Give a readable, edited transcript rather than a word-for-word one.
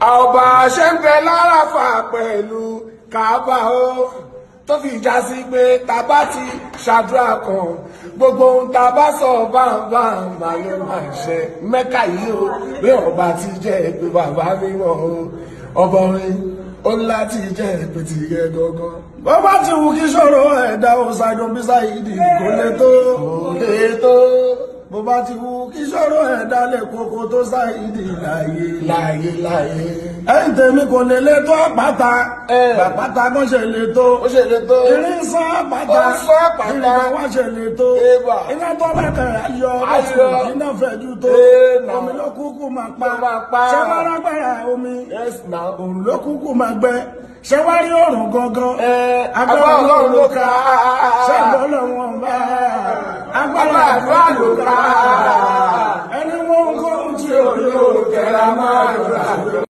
ọba ṣe ń bẹ l'Áràfà pẹ̀lú Káàbà o tó fi já sí pé tá bá ti ṣàdúrà kan gbogbo ohun tá bá sọ bámbámbá ló máa ṣe Mẹ́kà yìí o bí ọba ti jẹ́ pé bàbá mímọ́ o ọba orin ó láti jẹ́ pé ti yẹ gangan. bó bá ti wù kí ṣòro ẹ̀dá ọ̀sàdùn bí Saheed kò lè tó bó bá ti wù kí ṣòro ẹ̀dá lè kókó tó Saheed láyé. ẹ̀yìn tèmi kò lè lè tó àpáta àpáta kan ṣe lè tó irin sán àpáta irin kan wá ṣe lè tó iná tó bá kẹrẹ yọ lọ́sùn iná fẹ̀jú tó omi ló kúkú máa pa ṣé wọ́n lágbára omi òrùn ló kúkú máa gbẹ ṣé wá rí òrùn gangan agbára Ọlọ́run ló ká ṣé ìbọ́lọ̀ wọn bá agbára àdúrà ló ká ẹni wọn kọ́ tí olóòkè la máa dùn.